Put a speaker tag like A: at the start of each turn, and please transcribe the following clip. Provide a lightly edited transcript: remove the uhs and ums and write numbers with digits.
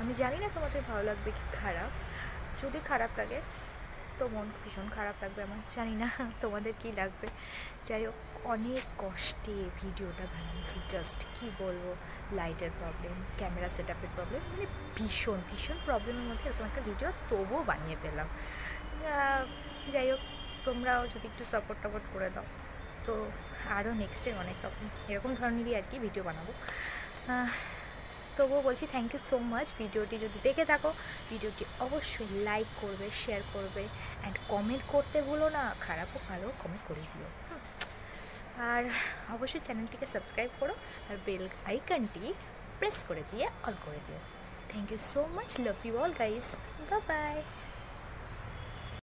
A: আমি জানি না তোমাদের ভালো লাগবে কি খারাপ। যদি খারাপ লাগে তো মন ভীষণ খারাপ লাগবে আমার, জানি না তোমাদের কি লাগবে। যাই হোক, অনেক কষ্টে ভিডিওটা বানিয়েছি, জাস্ট কি বলবো, লাইটের প্রবলেম, ক্যামেরা সেট আপের প্রবলেম, মানে ভীষণ ভীষণ প্রবলেমের মধ্যে এরকম একটা ভিডিও তবুও বানিয়ে ফেললাম। যাই হোক, তোমরাও যদি একটু সাপোর্ট টাপোর্ট করে দাও তো আরও নেক্সটে অনেক রকম এরকম ধরনেরই আর কি ভিডিও বানাবো। তবুও বলছি থ্যাংক ইউ সো মাচ। ভিডিওটি যদি দেখে থাকো, ভিডিওটি অবশ্যই লাইক করবে, শেয়ার করবে, অ্যান্ড কমেন্ট করতে ভুলো না, খারাপও ভালো কমেন্ট করে দিও। আর অবশ্যই চ্যানেলটিকে সাবস্ক্রাইব করো আর বেল আইকনটি প্রেস করে দিয়ে অল করে দিও। Thank you so much, love you all guys, bye by.